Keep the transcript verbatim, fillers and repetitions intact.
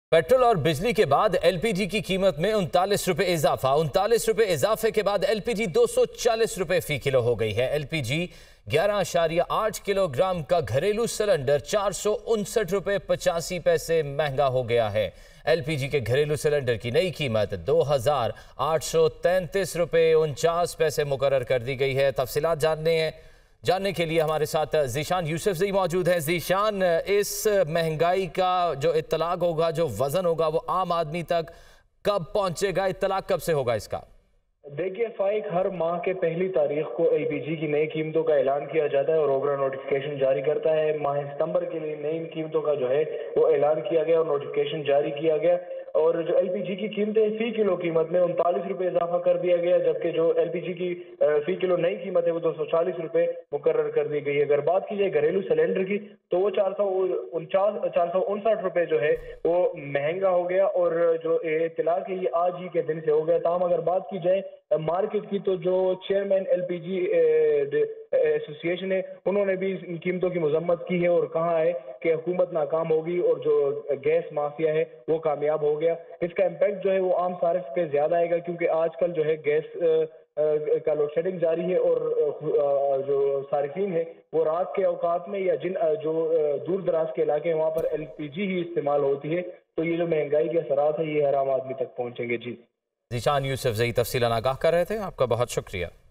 Petrol और बिजली के बाद एलपीजी की कीमत में उनतालीस रुपए इजाफा उनतालीस रुपए इजाफे के बाद एलपीजी दो सौ चालीस रुपए फी किलो हो गई है। एलपीजी ग्यारह आशारिया आठ किलोग्राम का घरेलू सिलेंडर चार सौ उनसठ रुपए पचासी पैसे महंगा हो गया है। एलपीजी के घरेलू सिलेंडर की नई कीमत दो हजार आठ सौ तैंतीस रुपए उनचास पैसे मुकर्रर कर दी गई है। तफसीलात जानने हैं जानने के लिए हमारे साथ ज़ीशान यूसुफज़ई मौजूद है। ज़ीशान, इस महंगाई का जो इत्तलाक होगा, जो वज़न होगा, वो आम आदमी तक कब पहुंचेगा? इत्तलाक कब से होगा इसका? देखिए फाइक, हर माह के पहली तारीख को एलपीजी की नई कीमतों का ऐलान किया जाता है और ओगरा नोटिफिकेशन जारी करता है। माह सितंबर के लिए नई कीमतों का जो है वो ऐलान किया गया और नोटिफिकेशन जारी किया गया। और जो एलपीजी की कीमतें फी किलो कीमत में उनतालीस रुपए इजाफा कर दिया गया, जबकि जो एलपीजी की फी किलो नई कीमत है वो दो सौ चालीस रुपए मुकर्रर कर दी गई है। अगर बात की जाए घरेलू सिलेंडर की तो वो चार सौ उनचास चार सौ उनसठ रुपए जो है वो महंगा हो गया और जो इत्तलाक है ये आज ही के दिन से हो गया। ताम अगर बात की जाए मार्केट की तो जो चेयरमैन एलपीजी एसोसिएशन है उन्होंने भी इन कीमतों की मजम्मत की है और कहा है कि हुकूमत नाकाम होगी और जो गैस माफिया है वो कामयाब हो गया। इसका इम्पैक्ट जो है वो आम सारिफ पे ज्यादा आएगा क्योंकि आजकल जो है गैस का लोड शेडिंग जारी है और जो सारिफिन है वो रात के औकात में या जिन जो दूर दराज के इलाके हैं वहाँ पर एलपीजी ही इस्तेमाल होती है। तो ये जो महंगाई के असरात है ये हर आम आदमी तक पहुंचेंगे। जी, ज़ीशान यूसुफज़ई तफसीलन आगाह कर रहे थे। आपका बहुत शुक्रिया।